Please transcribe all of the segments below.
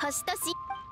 年々。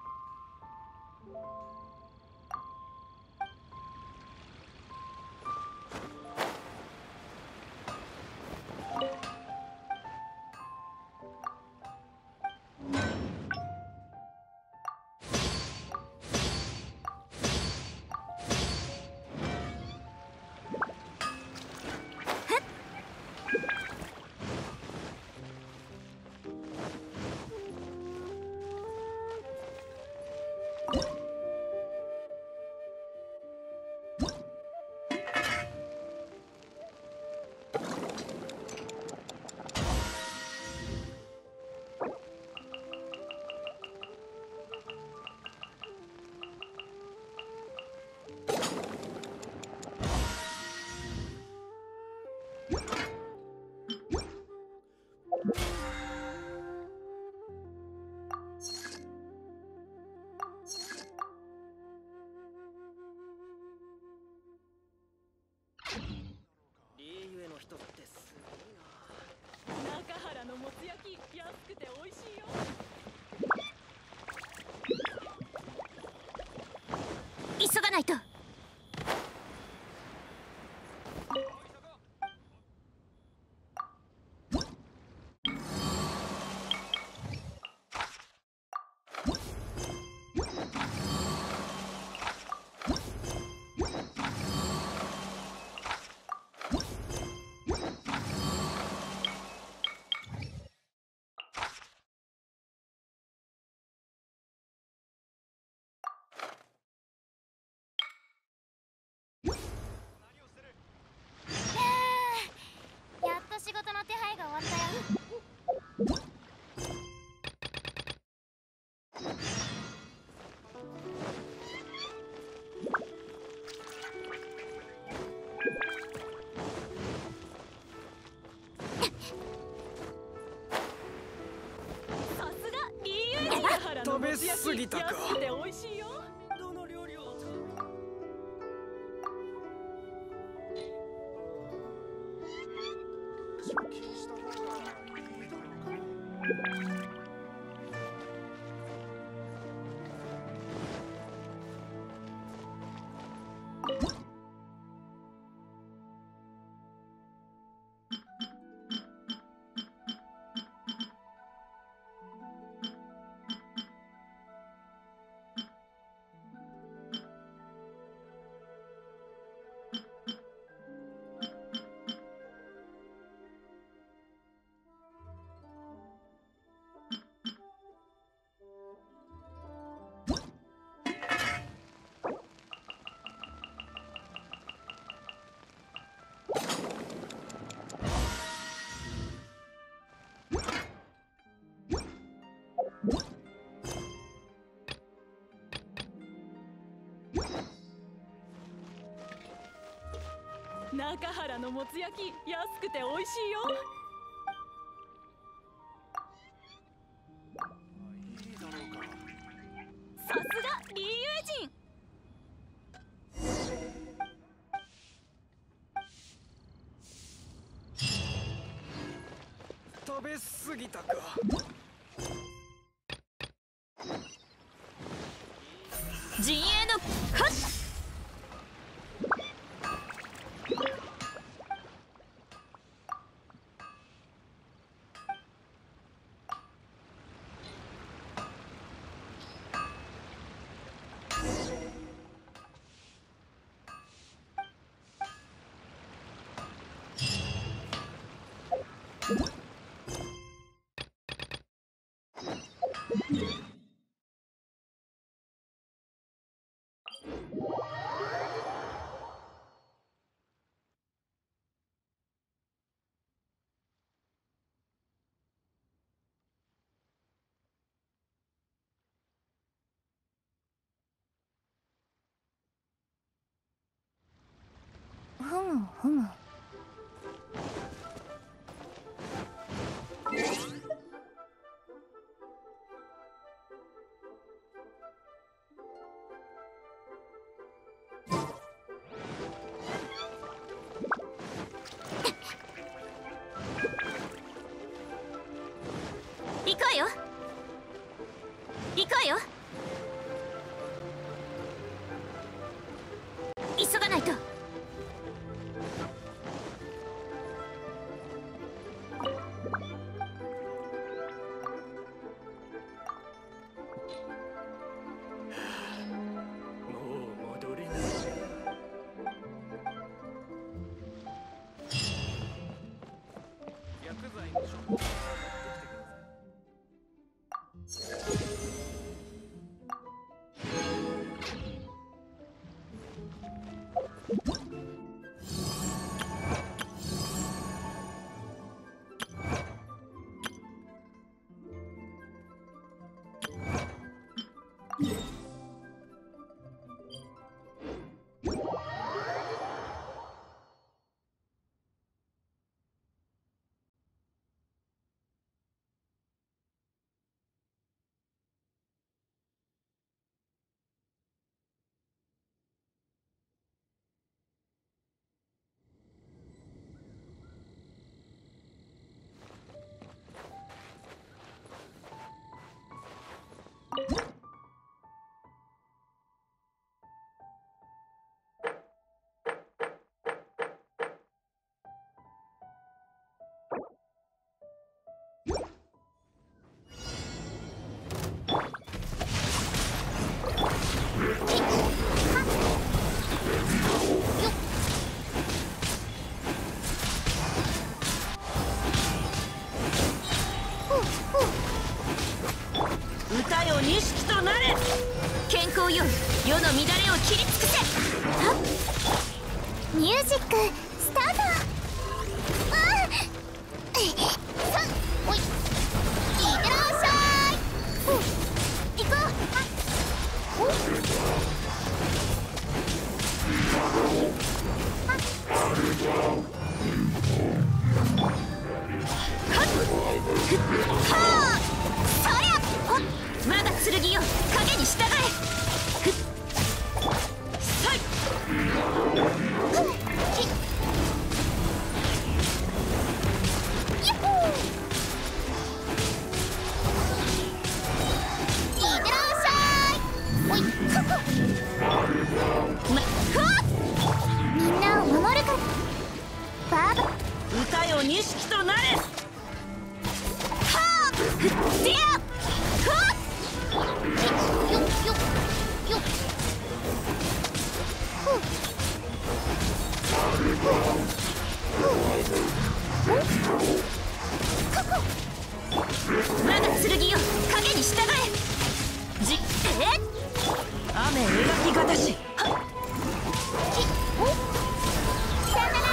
人ってすごいな。中原のもつ焼き安くて美味しいよ。 急がないと。やっと仕事の手配が終わったよ。 さすがリーユー中原のもつ焼き安くて美味しいよ。どの料理を使う？出勤した方がいいだろうか。中原のもつ焼き安くて美味しいよ。いいだろうか。さすがリーユー人。食べ過ぎたか。 陣営のはっ。ふむふむ。行こうよ。行こよ。急がないと。 歌よ錦となれ。 健康よ、世の乱れを切り尽くせ。ミュージックスタート。さんおい、いってらっしゃい。行こはあ、そりゃ我が剣よ、影に従え。さい。やっほー。いってらっしゃい。おい、はっふわっ。みんなを守るから。バーバ。 歌よ錦となれ。 はあ、ディア。ふわっ。よっよっよっ。我が剣よ、影に従え。 雨描きがたし。 さよなら。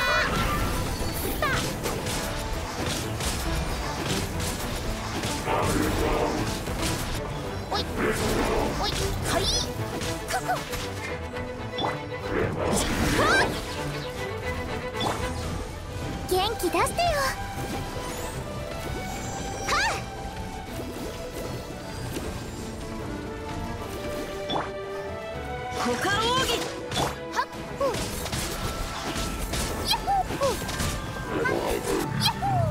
おいおい、はいここ。元気出してよ。は股間奥義。 っはっふ。やっほー。やっほー。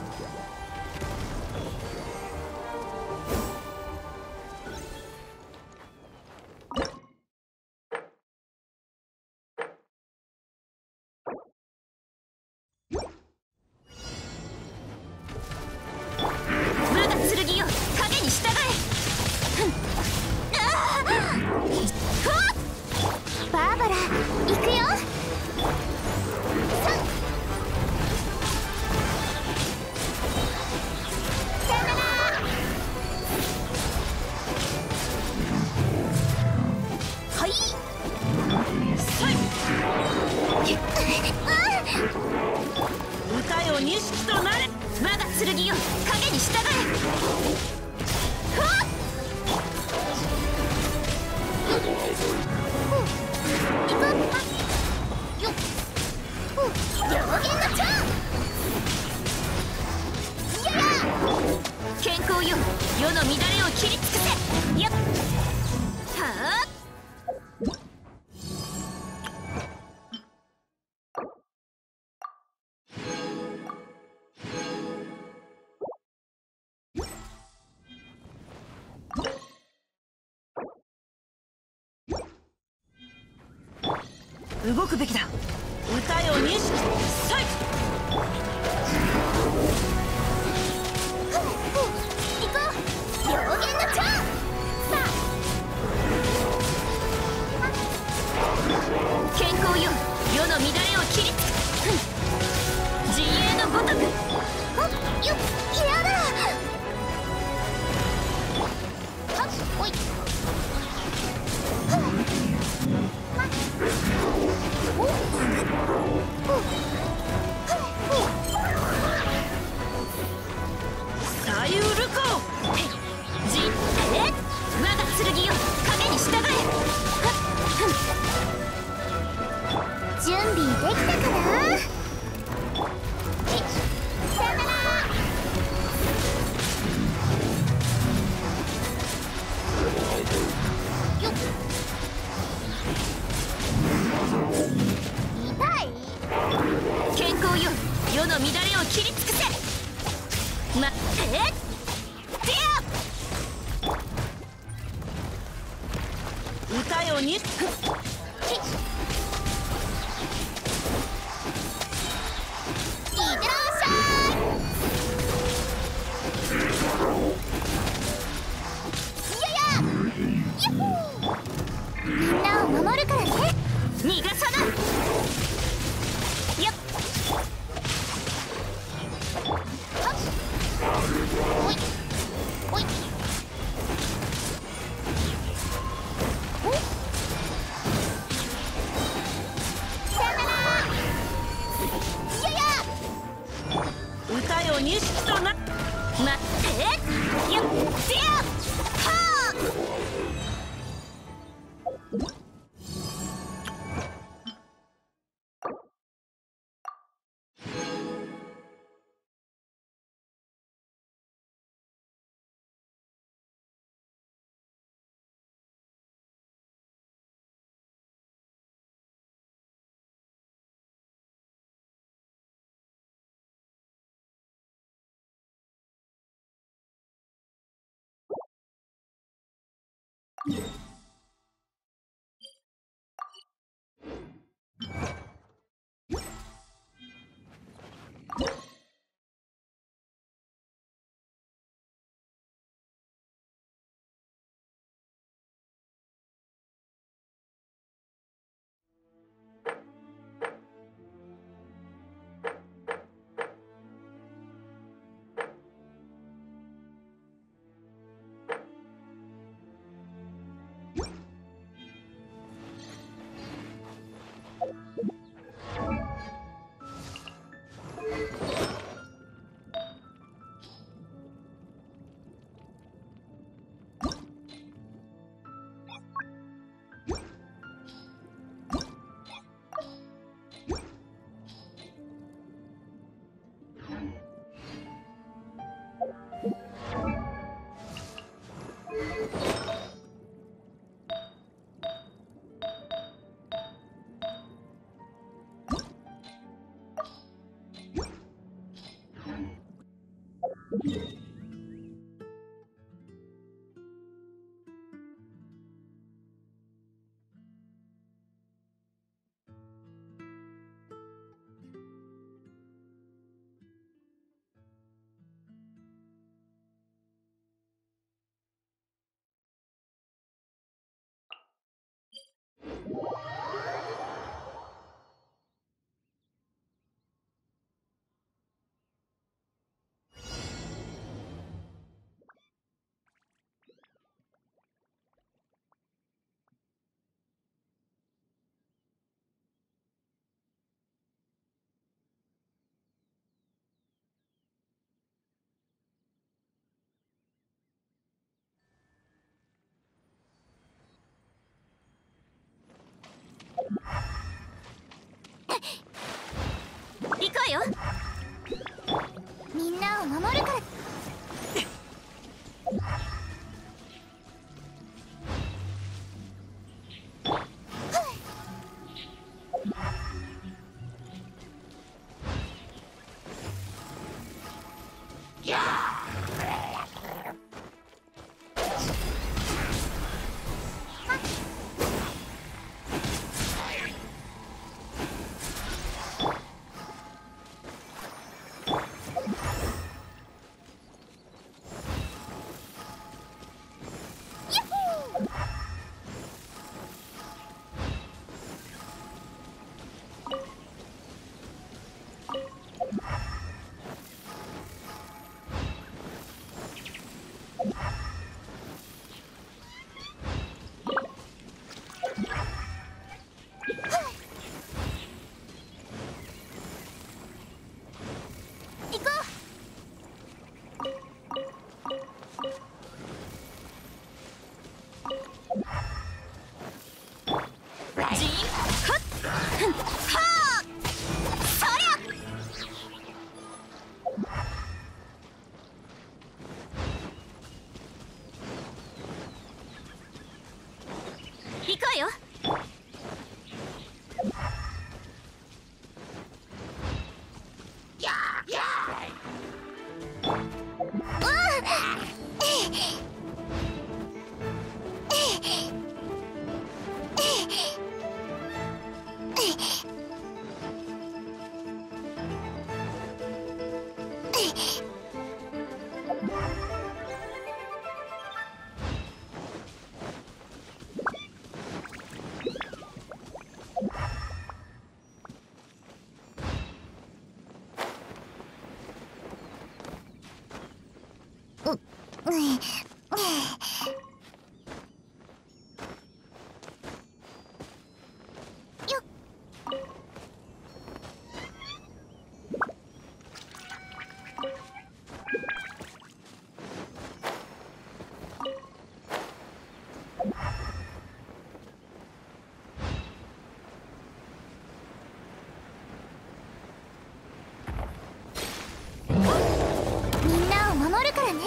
我が剣よ、影に従え。バーバラ、行くよ。さよなら。はい。 さい。歌よ錦となれ。 我が剣よ、影に従え。ふわっ。行こう。よっ。両言の長。いやや。健康よ、世の乱れを切り尽くせ。やっ。はあ。 動くべきだ。歌よ認識さい。 行こう。両弦の蝶。さあ健康よ、世の乱れを切りつく。陣営のごとく。やだ。はっおい。 左右ルコ我が剣よ、影に従え。準備できたかな。さよなら。よっ。痛い。健康よ、世の乱れを切り尽くせ。 歌よに。 いってらっしゃい。やっほー。みんなを守るからね。逃がさない。やっはっおいおい。 歌よ認識とな。 待ってよっせやは行こうよ。みんなを守るから。 くわよ。みんなを守るからね。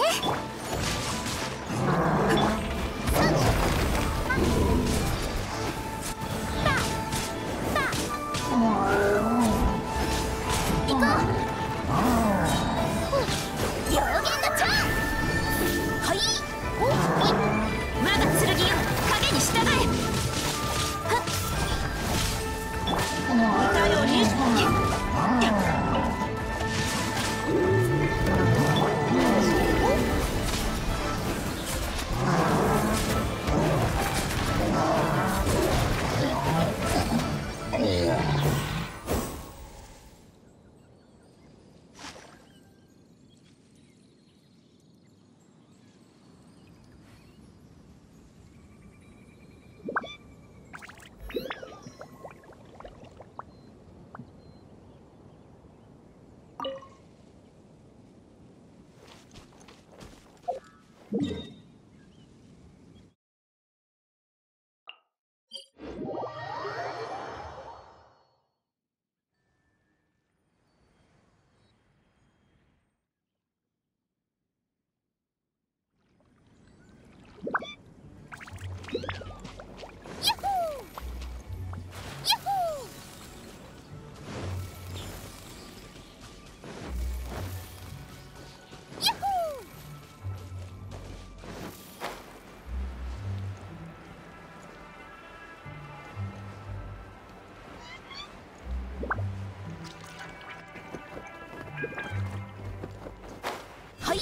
はい。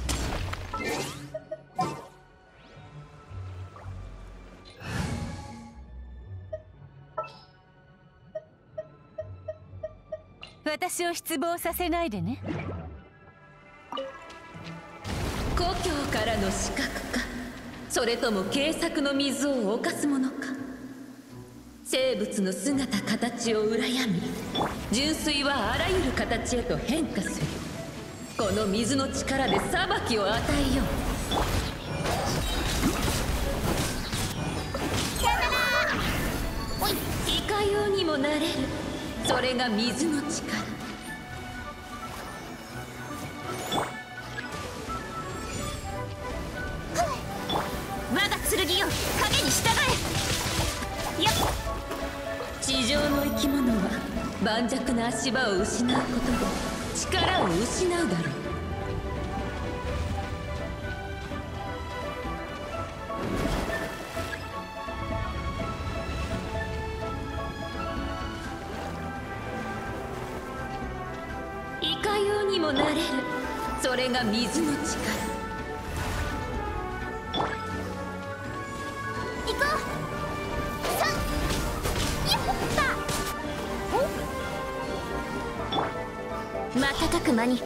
私を失望させないでね。 故郷からの刺客か、それとも計策の水を犯すものか。生物の姿形を羨み、純粋はあらゆる形へと変化する。この水の力で裁きを与えよう。いかようにもなれる。それが水の力。 我が剣よ、影に従え。よっ。 地上の生き物は盤石な足場を失うことで力を失うだろう。いかようにもなれる。それが水の力。 行こう。瞬く間に。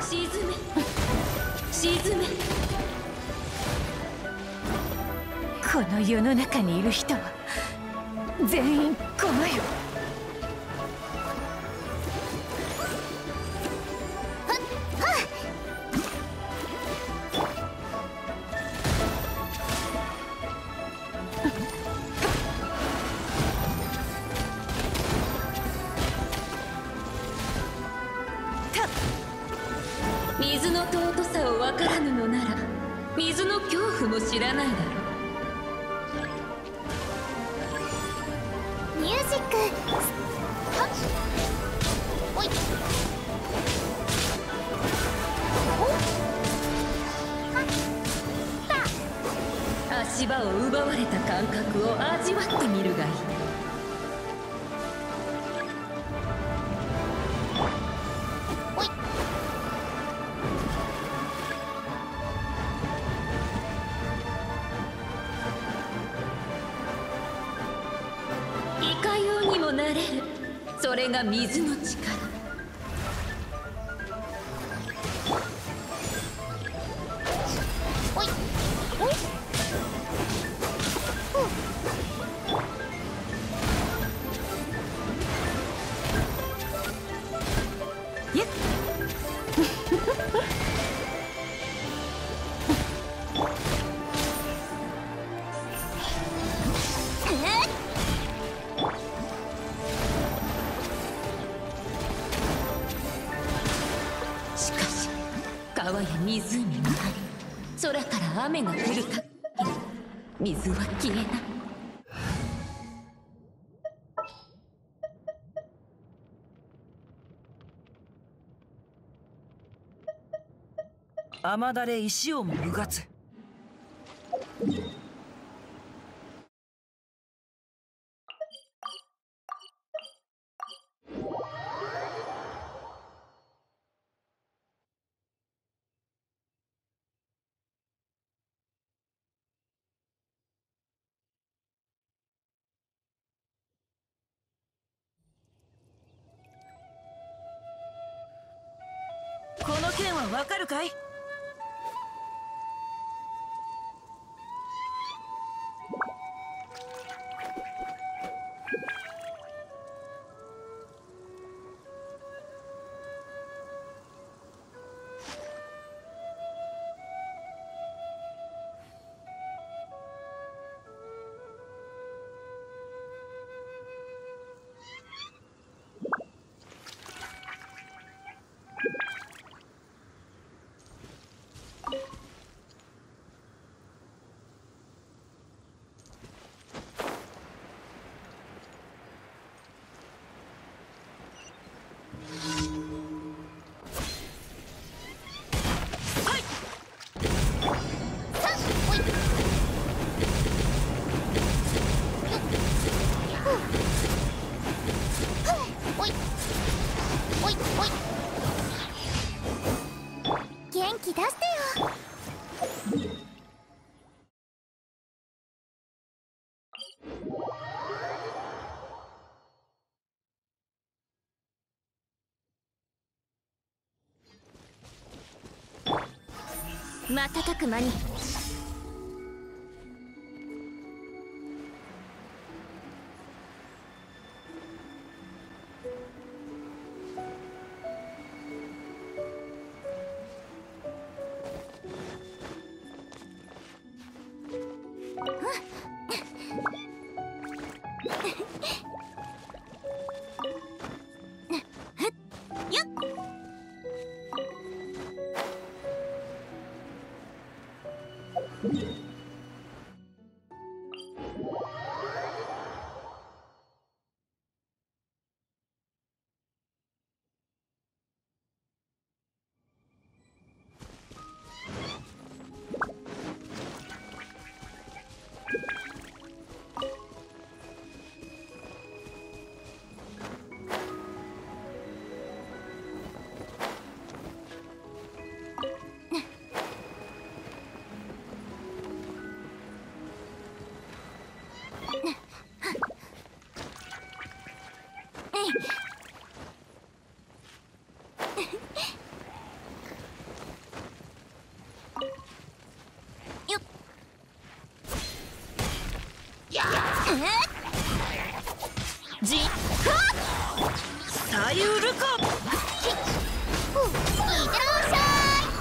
沈め沈め。 この世の中にいる人は全員この世。 水の尊さを分からぬのなら水の恐怖も知らないだろう。 ミュージック。はっおいおっ足場を奪われた感覚を味わってみるがいい。いかようにもなれる。それが水の力。 おいおいやっしかし川や湖もあり、空から雨が降るかぎり水は消えない。 雨だれ石をもうがつ。この件はわかるかい？ 元気出してよ。瞬く間に。よっじっさゆるか。 いってらっしゃい。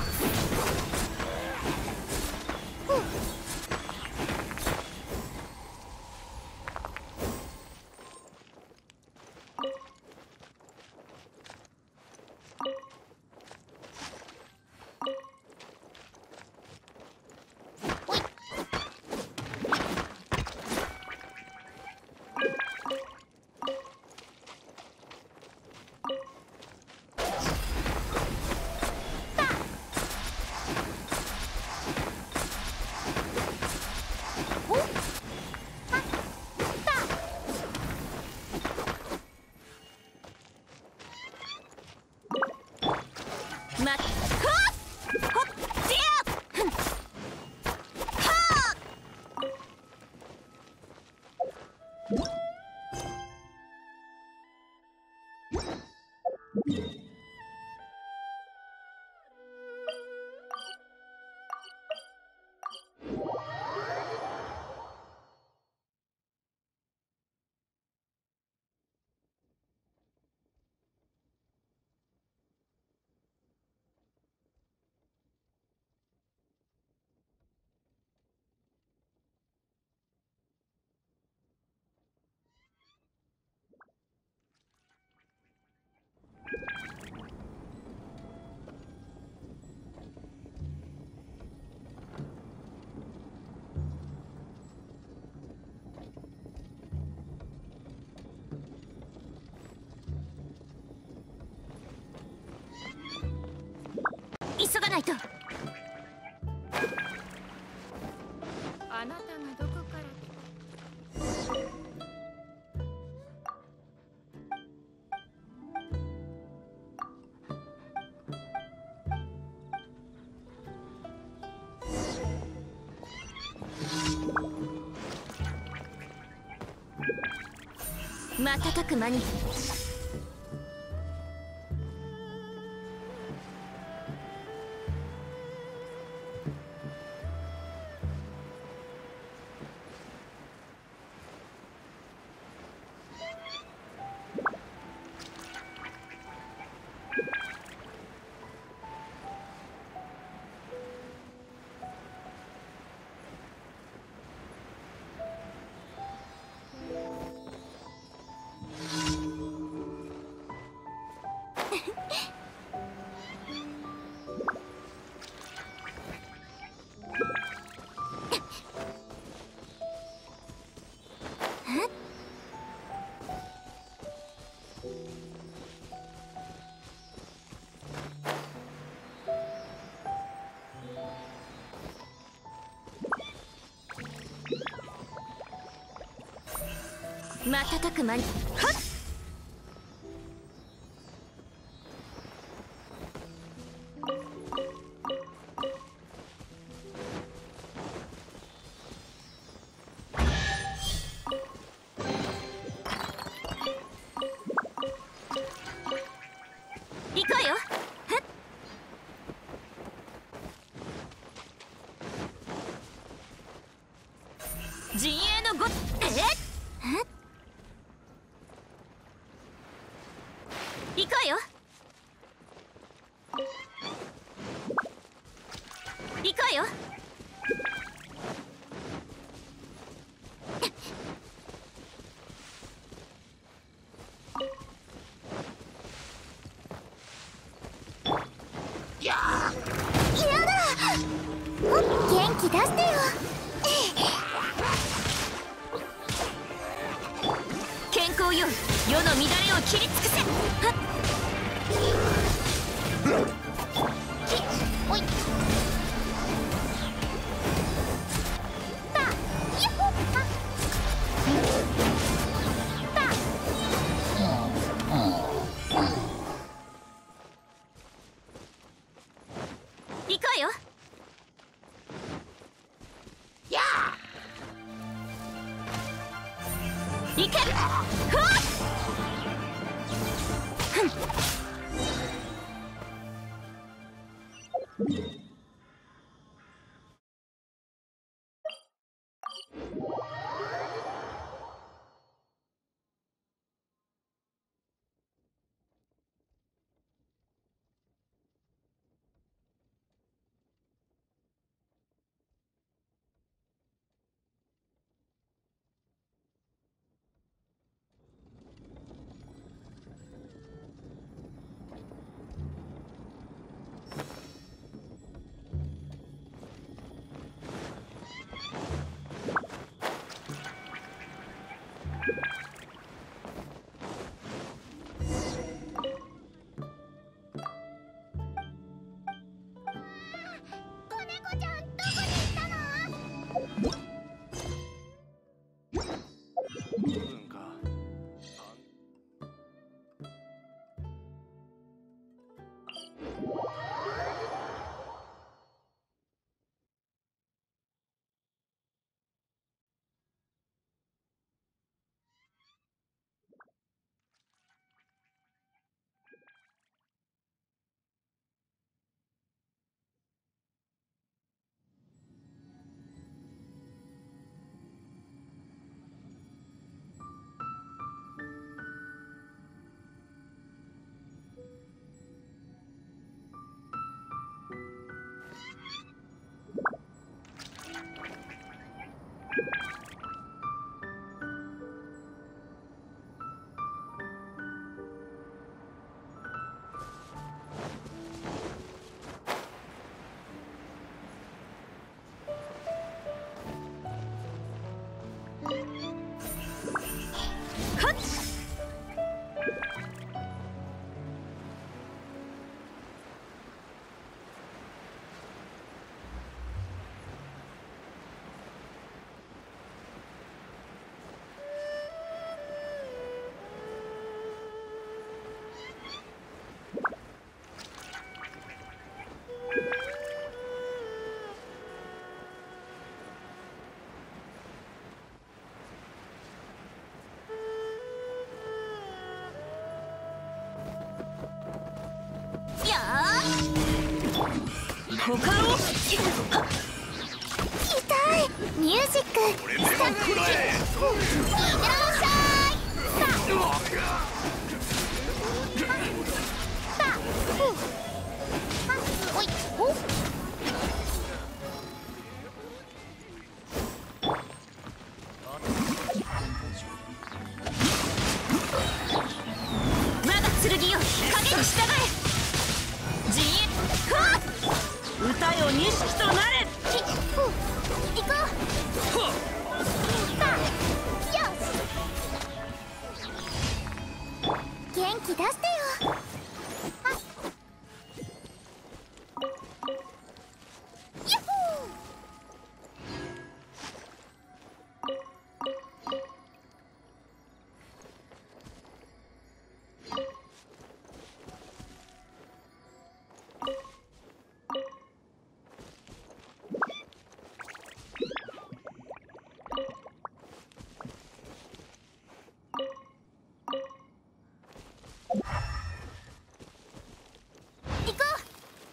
急がないと。 あなたがどこから瞬く間に。瞬く間に。はっ。行くわよ。はっ。陣営のご行くわよ。行くわよ。やだ。元気出してよ。健康よ、世の乱れを切り尽くせ。はっ。おい。た。やっほ。た。た。行くわよ。やあ。行け。ふわっ。ふん。 股間を痛い。ミュージックスタート。いってらっしゃい。さあおいお我が剣よ影に従え。陣営はっ歌よ錦となれ。 行こう。さあよし元気出してよ。ヤッホー。行こう。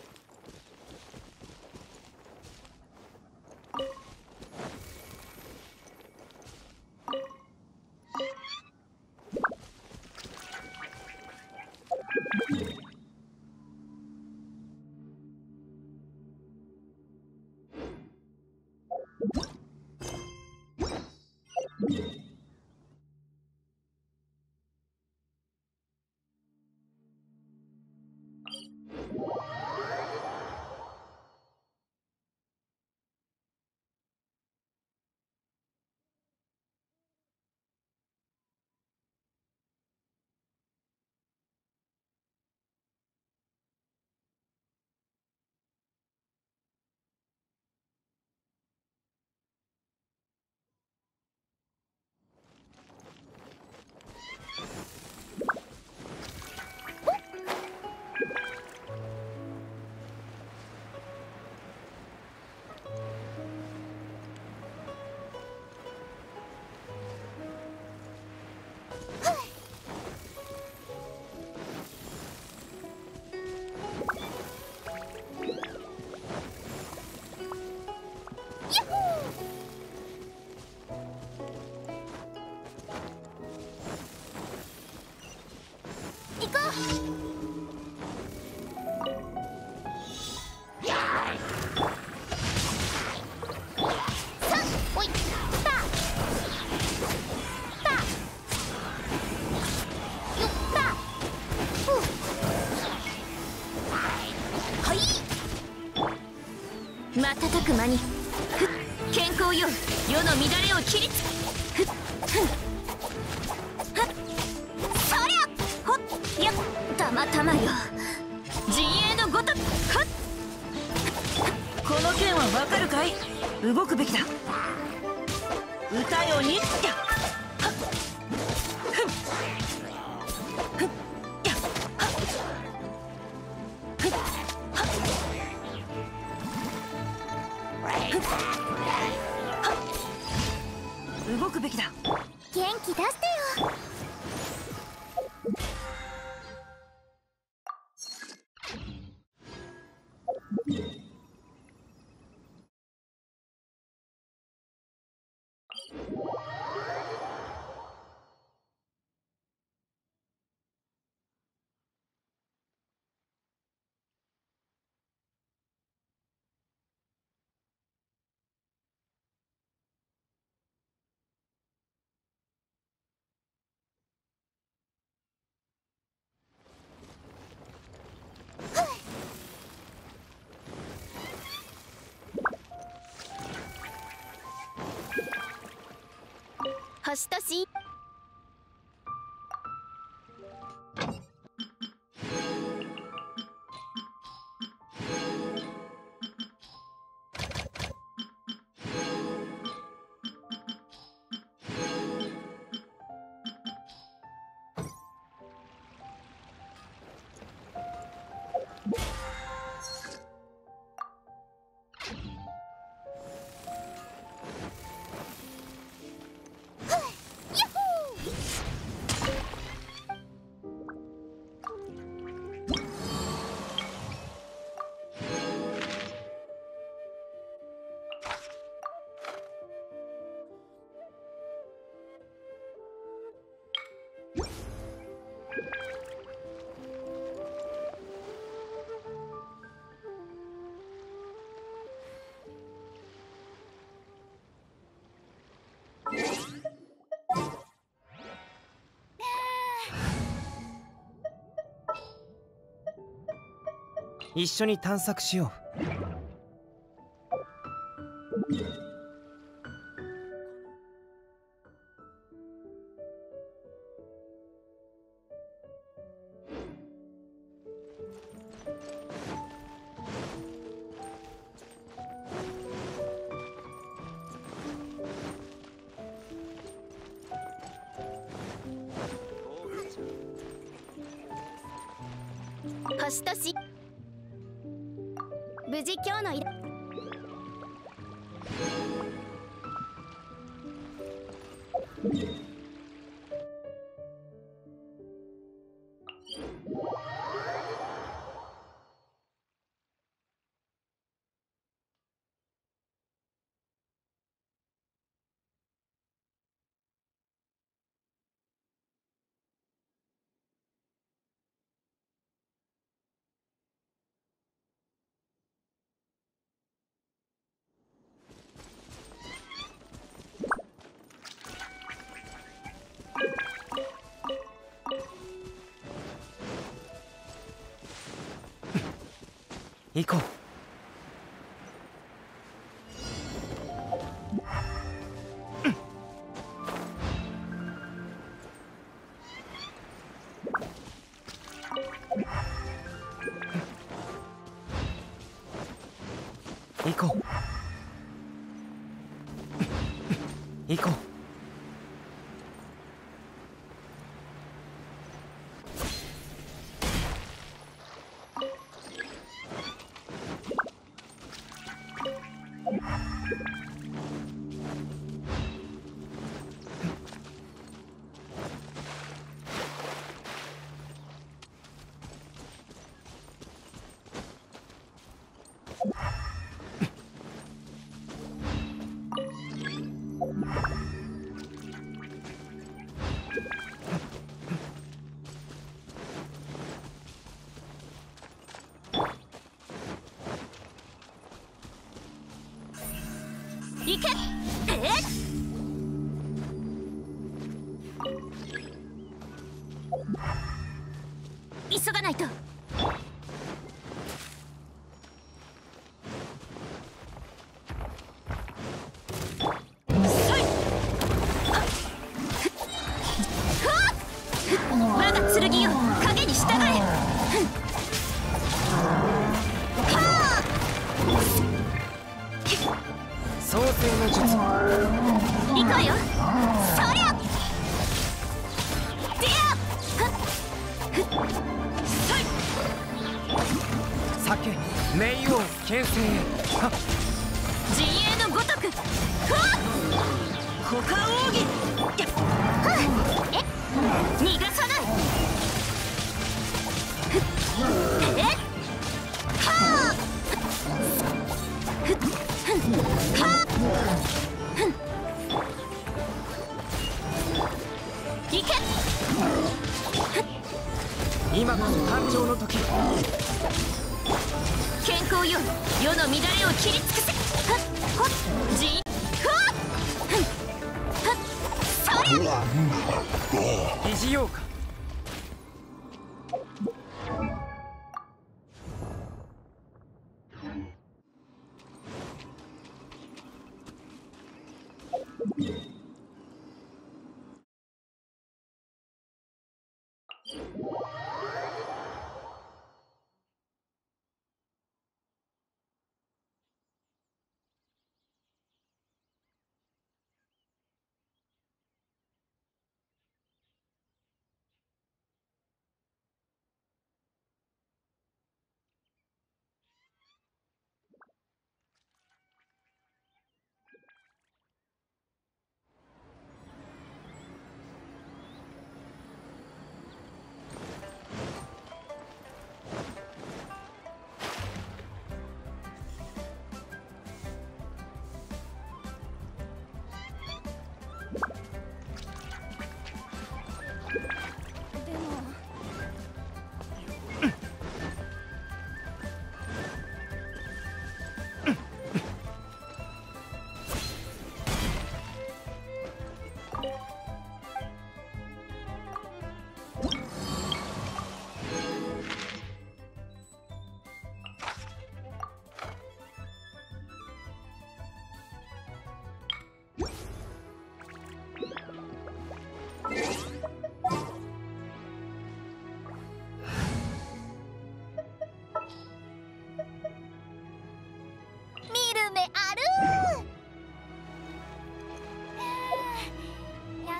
行こう。さあおいさあさあよっさあはい瞬く間にふっ健康よ世の乱れを切りつふっふんやたまたまよ陣営のごとくはっこの剣はわかるかい。動くべきだ。歌よにやはっふんふんやはっふんはっふんはっ動くべきだ。 元気出してよ。星としやっほ一緒に探索しよう。 星とし無事今日の行こう。行こう。行こう。 行け。急がないと。我が剣よ、影に従え。 創世の術。 行こうよ。そりゃディア酒冥王牽制へ。はっ、 陣営のごとく。 股間奥義。 逃がさない。行け。 今こそ誕生の時。 健康よ、世の乱れを切り尽くせ。陣そりゃ疑似ようか。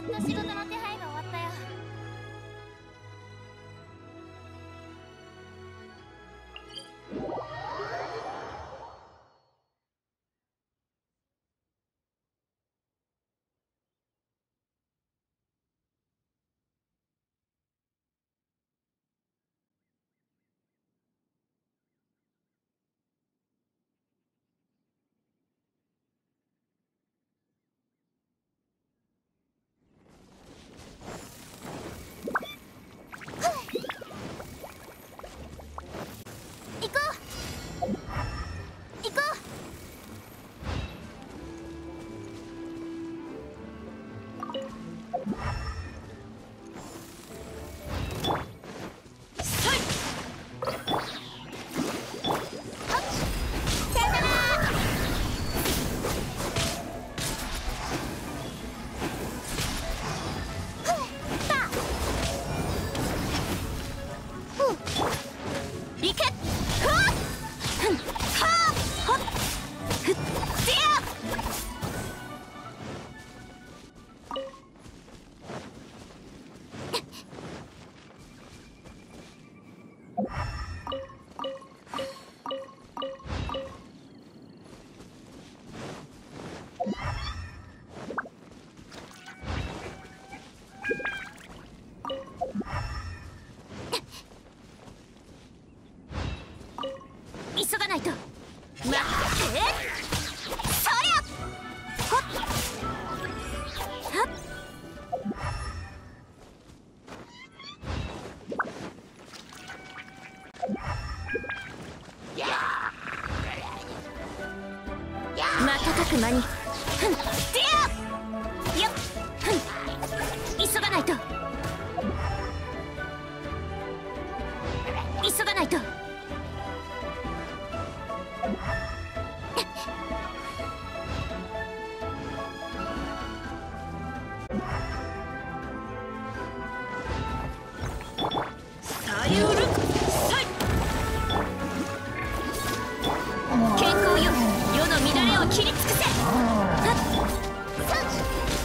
っと仕事の手配が終わったよ。行こう行こさよなら。行け。ふわっふんはあほっふっせや。急がないと。まってそりゃほっはっ。瞬く間にふんでやよっふん。急がないと急がないと。 さゆるさい。 健康よ、世の乱れを切り尽くせ。はっさっ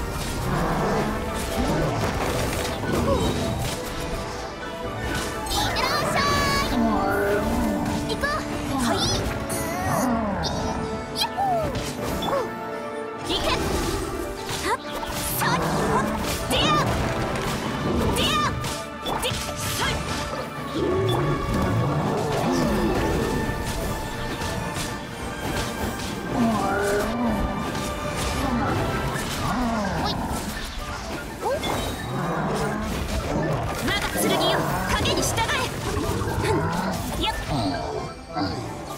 いってらっしゃい。行こう。はいやっほー。行け。はっさっほっでやでやでさい。我が剣よ、影に従え。ふんやっ。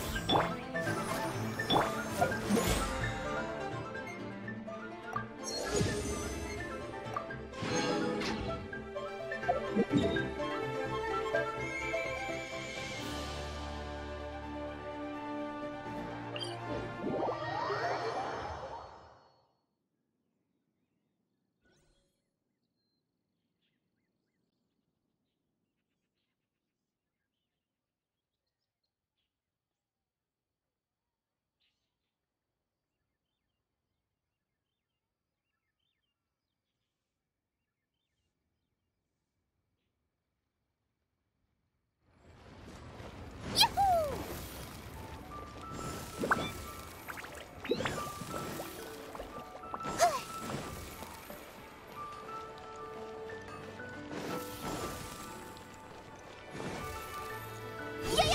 ヤッホー。やや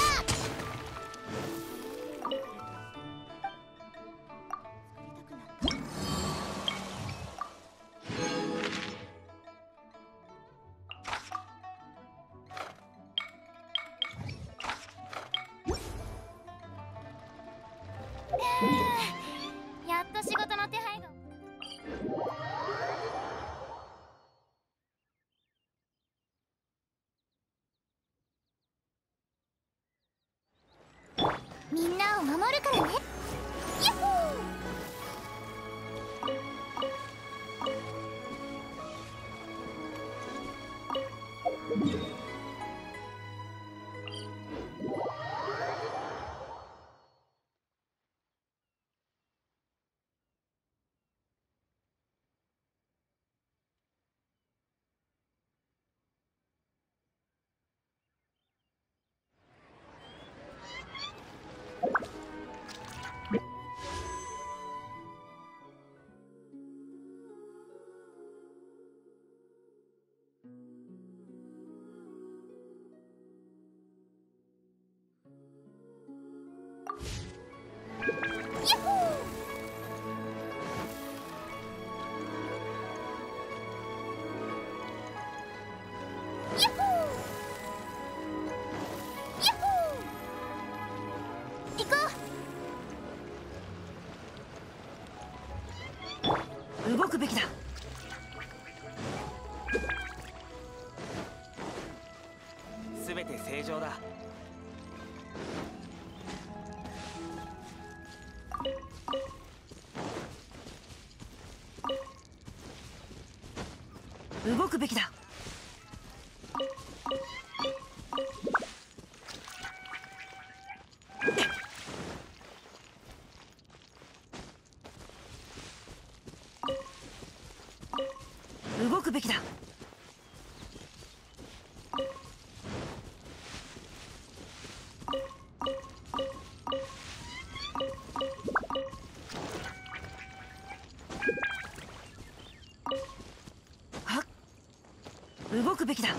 やっと仕事の手配が。みんなを守るからね。ヤッホー。 ヤッホー。ヤッホー。ヤッホー。行こう。 動くべきだ。 すべて正常だ。 動くべきだ。動くべきだ。はっ、動くべきだ。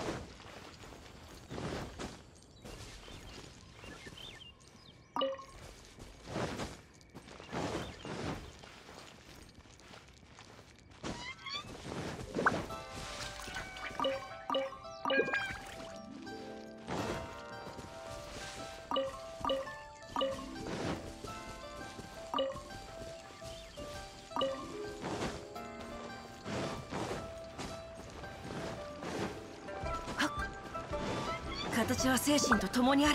形は精神と共にあれ。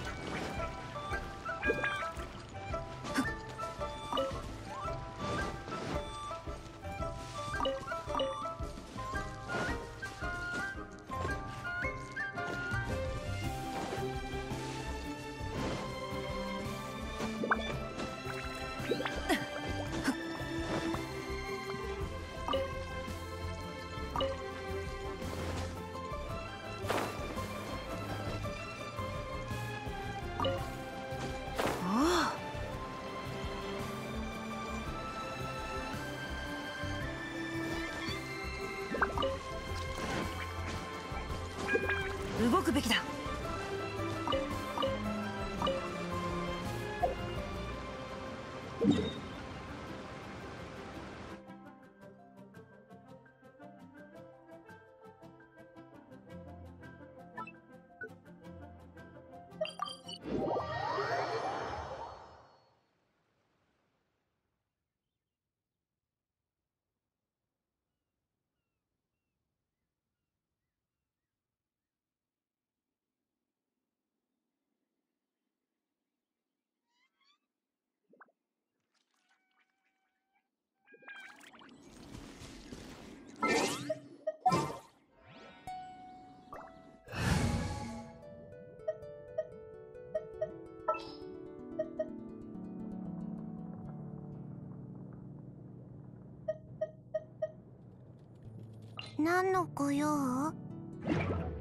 動くべきだ。 何のご用？